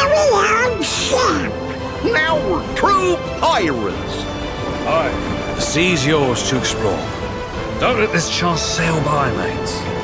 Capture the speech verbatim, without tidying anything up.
very old chap. Now we're true pirates. Aye, the sea's yours to explore. Don't let this chance sail by, mates.